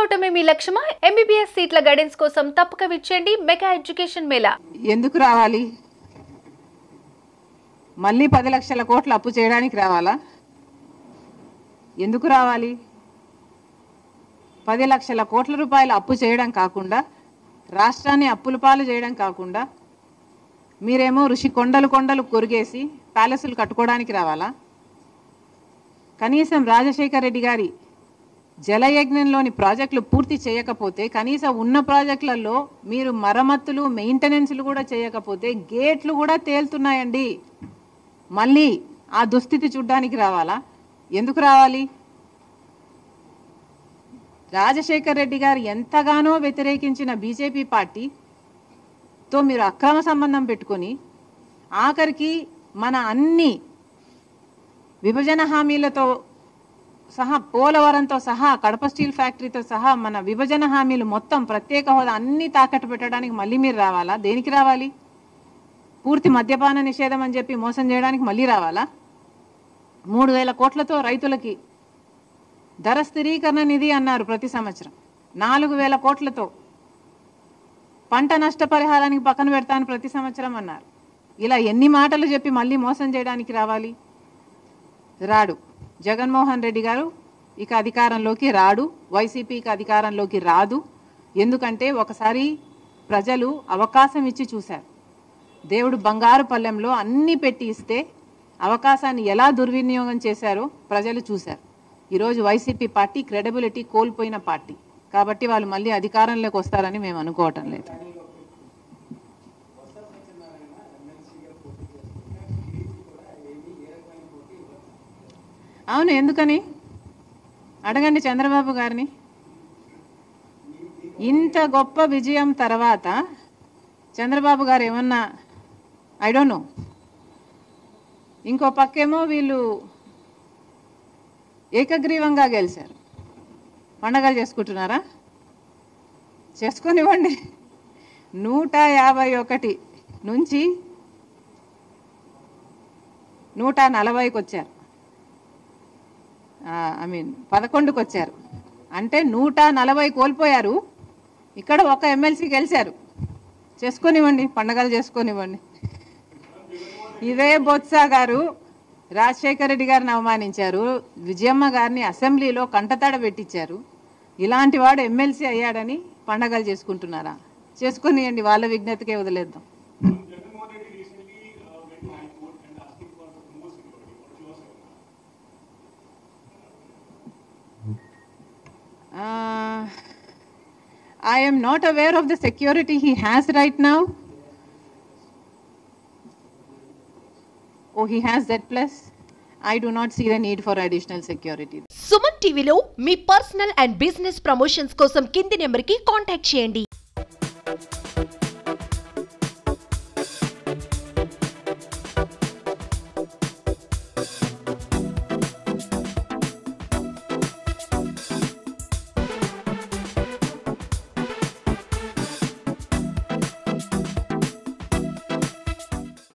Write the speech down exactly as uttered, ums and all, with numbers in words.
అవటమే మీ లక్ష్యమా? MBBS సీట్ల guidance కోసం తప్పక విచ్చేయండి మెగా ఎడ్యుకేషన్ మేళా. ఎందుకు రావాలి? మళ్ళీ పది లక్షల కోట్లు అప్పు చేయడానికి రావాలా? ఎందుకు రావాలి? పది లక్షల కోట్ల రూపాయలు అప్పు చేయడం కాకుండా, రాష్ట్రాన్ని అప్పుల పాలు చేయడం కాకుండా, మీరేమో ఋషి కొండలు కొండలు కొరిగేసి ప్యాలెస్లు కట్టుకోవడానికి రావాలా? కనీసం రాజశేఖర్ రెడ్డి గారి జలయజ్ఞంలోని ప్రాజెక్టులు పూర్తి చేయకపోతే, కనీసం ఉన్న ప్రాజెక్టులలో మీరు మరమ్మతులు మెయింటెనెన్స్లు కూడా చేయకపోతే గేట్లు కూడా తేలుతున్నాయండి. మళ్ళీ ఆ దుస్థితి చూడ్డానికి రావాలా? ఎందుకు రావాలి? రాజశేఖర్ రెడ్డి గారు ఎంతగానో వ్యతిరేకించిన బీజేపీ పార్టీతో మీరు అక్రమ సంబంధం పెట్టుకొని ఆఖరికి మన అన్ని విభజన హామీలతో సహా, పోలవరంతో సహా, కడప స్టీల్ ఫ్యాక్టరీతో సహా మన విభజన హామీలు మొత్తం ప్రత్యేక హోదా అన్ని తాకట్టు పెట్టడానికి మళ్ళీ మీరు రావాలా? దేనికి రావాలి? పూర్తి మద్యపాన నిషేధం అని చెప్పి మోసం చేయడానికి మళ్ళీ రావాలా? మూడు వేల కోట్లతో రైతులకి ధర స్థిరీకరణ నిధి అన్నారు ప్రతి సంవత్సరం. నాలుగు వేల కోట్లతో పంట నష్టపరిహారానికి పక్కన పెడతాను ప్రతి సంవత్సరం అన్నారు. ఇలా ఎన్ని మాటలు చెప్పి మళ్ళీ మోసం చేయడానికి రావాలి? రాడు. జగన్మోహన్ రెడ్డి గారు ఇక అధికారంలోకి రాడు, వైసీపీకి అధికారంలోకి రాదు. ఎందుకంటే ఒకసారి ప్రజలు అవకాశం ఇచ్చి చూశారు. దేవుడు బంగారు పల్లెంలో అన్నీ పెట్టి ఇస్తే అవకాశాన్ని ఎలా దుర్వినియోగం చేశారో ప్రజలు చూశారు. ఈరోజు వైసీపీ పార్టీ క్రెడిబిలిటీ కోల్పోయిన పార్టీ కాబట్టి వాళ్ళు మళ్ళీ అధికారంలోకి వస్తారని మేము అనుకోవటం లేదు. అవును, ఎందుకని అడగండి చంద్రబాబు గారిని. ఇంత గొప్ప విజయం తర్వాత చంద్రబాబు గారు ఏమన్నా ఐ డోంట్ నో. ఇంకో పక్కేమో వీళ్ళు ఏకగ్రీవంగా గెలిచారు. పండగలు చేసుకుంటున్నారా? చేసుకొనివ్వండి. నూట యాభై ఒకటి నుంచి నూట నలభైకి వచ్చారు. ఐ మీన్ పదకొండుకి వచ్చారు. అంటే నూట నలభై కోల్పోయారు. ఇక్కడ ఒక ఎమ్మెల్సీ గెలిచారు. చేసుకొనివ్వండి, పండగలు చేసుకొనివ్వండి. ఇదే బొత్స గారు రాజశేఖర రెడ్డి గారిని అవమానించారు, విజయమ్మ గారిని అసెంబ్లీలో కంటతడ పెట్టించారు. ఇలాంటి వాడు ఎమ్మెల్సీ అయ్యాడని పండగలు చేసుకుంటున్నారా? చేసుకొనియండి, వాళ్ళ విజ్ఞతకే వదిలేద్దాం. Uh, I am not aware of the security he has right now. Oh, he has Z plus. I do not see the need for additional security. Suman టీవీలో మీ పర్సనల్ అండ్ బిజినెస్ ప్రమోషన్స్ కోసం కింది నెంబర్కి కాంటాక్ట్ చేయండి.